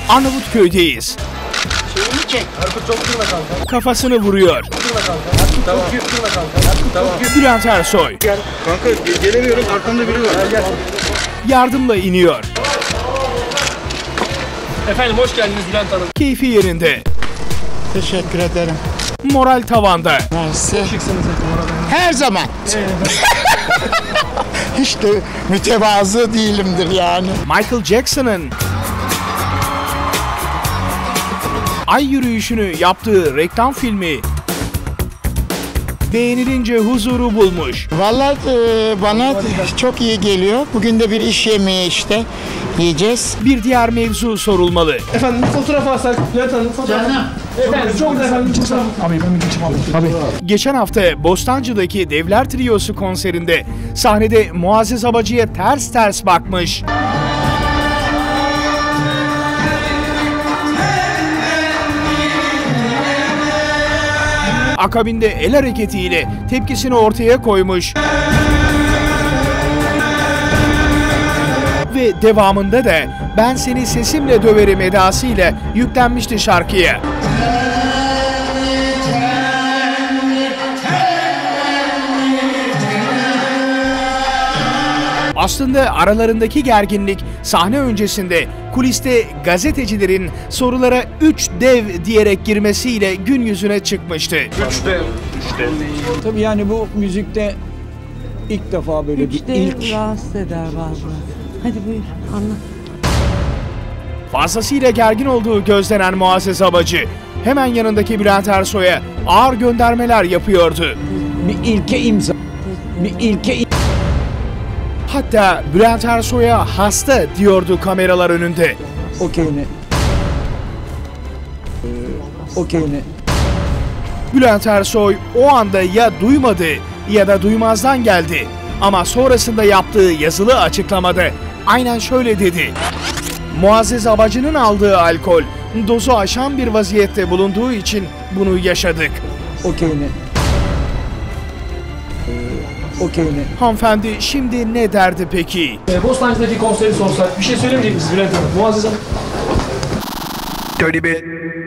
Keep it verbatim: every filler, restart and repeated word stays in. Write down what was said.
Arnavutköy'deyiz. Şeyini çek. Artık çok kırma kanka. Kafasını vuruyor. Kırma kanka. Artık tamam. Çok kırma kanka. Artık tamam. Bülent Ersoy. Gel. Kanka gelemiyorum. Arkamda biri var. Gel gel. Yardımla iniyor. Efendim hoş geldiniz Bülent Hanım. Keyfi yerinde. Teşekkür ederim. Moral tavanda. Mersi. Şıksınız Her zaman. Hiç de mütevazı değilimdir yani. Michael Jackson'ın ay yürüyüşünü yaptığı reklam filmi beğenilince huzuru bulmuş. Vallahi e, bana çok iyi geliyor. Bugün de bir iş yemeği işte yiyeceğiz. Bir diğer mevzu sorulmalı. Efendim fotoğraf alsak Bülent Hanım fotoğraf. Canım. Efendim çok da efendim fotoğraf. Abi ben bir geçim aldım. Abi. Geçen hafta Bostancı'daki Devler Triosu konserinde sahnede Muazzez Abacı'ya ters ters bakmış. Akabinde el hareketiyle tepkisini ortaya koymuş. Ve devamında da ben seni sesimle döverim edasıyla yüklenmişti şarkıya. Aslında aralarındaki gerginlik sahne öncesinde kuliste gazetecilerin sorulara üç dev diyerek girmesiyle gün yüzüne çıkmıştı. Üç dev. Üç dev. Tabii yani bu müzikte ilk defa böyle Üç bir de ilk. rahatsız eder vallahi. Hadi buyur anlat. Fazlasıyla gergin olduğu gözlenen Muazzez Abacı hemen yanındaki Bülent Ersoy'a ağır göndermeler yapıyordu. Bir ilke imza. Bir ilke imza. Hatta Bülent Ersoy'a hasta diyordu kameralar önünde. Okeyine. Okeyine. Bülent Ersoy o anda ya duymadı ya da duymazdan geldi. Ama sonrasında yaptığı yazılı açıklamada aynen şöyle dedi. Muazzez Abacı'nın aldığı alkol dozu aşan bir vaziyette bulunduğu için bunu yaşadık. Okeyine. Okeyine. Hanımefendi şimdi ne derdi peki? Ee, Bostancı'daki konseri sorsak bir şey söylemeyecek misiniz Bülent Hanım? Muazzez Hanım. Dirty bit.